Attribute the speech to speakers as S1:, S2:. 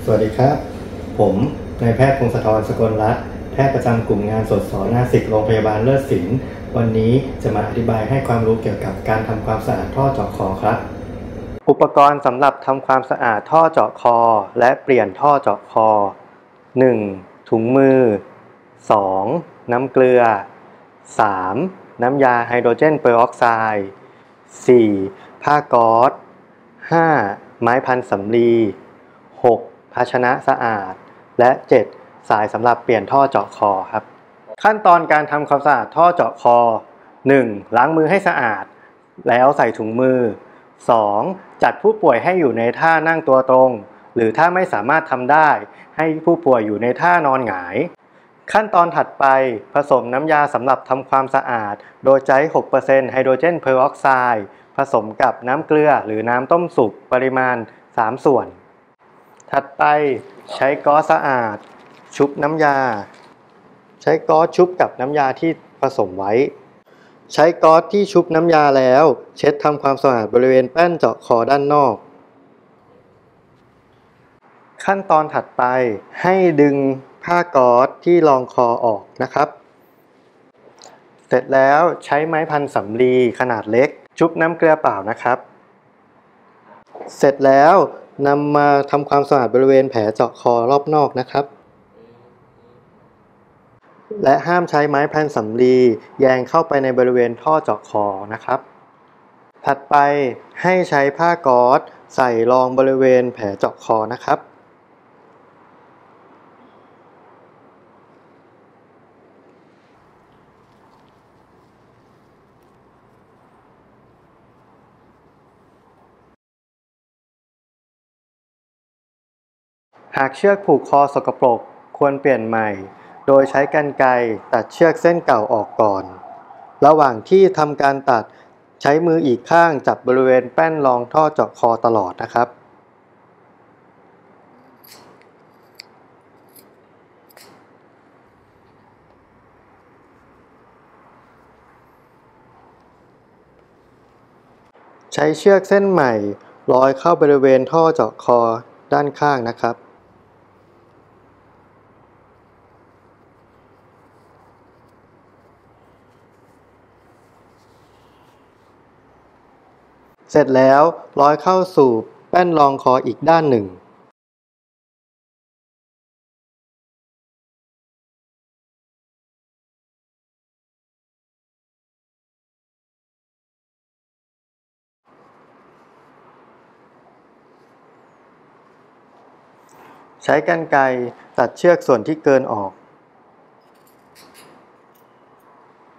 S1: สวัสดีครับผมนายแพทย์พงศธร สกลรัตน์แพทย์ประจำกลุ่มงานสดสหนาสิกโรงพยาบาลเลิศศิลป์วันนี้จะมาอธิบายให้ความรู้เกี่ยวกับการทำความสะอาดท่อเจาะคอครับอุปกรณ์สำหรับทำความสะอาดท่อเจาะคอและเปลี่ยนท่อเจาะคอ 1. ถุงมือ 2. น้ำเกลือ 3. น้ำยาไฮโดรเจนเปอร์ออกไซด์ 4. ผ้าก๊อซ 5. ไม้พันสำลี 6. ภาชนะสะอาด และ 7. สายสำหรับเปลี่ยนท่อเจาะคอครับขั้นตอนการทำความสะอาดท่อเจาะคอ 1. ล้างมือให้สะอาดแล้วใส่ถุงมือ 2. จัดผู้ป่วยให้อยู่ในท่านั่งตัวตรงหรือถ้าไม่สามารถทำได้ให้ผู้ป่วยอยู่ในท่านอนหงายขั้นตอนถัดไปผสมน้ำยาสำหรับทำความสะอาดโดยใช้ 6% ไฮโดรเจนเพอร์ออกไซด์ผสมกับน้ำเกลือหรือน้ำต้มสุกปริมาณ 3 ส่วนถัดไปใช้ก๊อซสะอาดชุบน้ำยาใช้ก๊อซชุบกับน้ำยาที่ผสมไว้ใช้ก๊อซที่ชุบน้ำยาแล้วเช็ดทำความสะอาดบริเวณแป้นเจาะคอด้านนอกขั้นตอนถัดไปให้ดึงผ้าก๊อซที่รองคอออกนะครับเสร็จแล้วใช้ไม้พันสำลีขนาดเล็กชุบน้ำเกลือเปล่านะครับเสร็จแล้วนำมาทำความสะอาดบริเวณแผลเจาะคอรอบนอกนะครับและห้ามใช้ไม้พันสำลีแยงเข้าไปในบริเวณท่อเจาะคอนะครับถัดไปให้ใช้ผ้าก๊อซใส่รองบริเวณแผลเจาะคอนะครับหากเชือกผูกคอสกปรกควรเปลี่ยนใหม่โดยใช้กรรไกรตัดเชือกเส้นเก่าออกก่อนระหว่างที่ทำการตัดใช้มืออีกข้างจับบริเวณแป้นรองท่อเจาะคอตลอดนะครับใช้เชือกเส้นใหม่ร้อยเข้าบริเวณท่อเจาะคอด้านข้างนะครับเสร็จแล้วร้อยเข้าสู่แป้นรองคออีกด้านหนึ่งใช้กรรไกรตัดเชือกส่วนที่เกินออก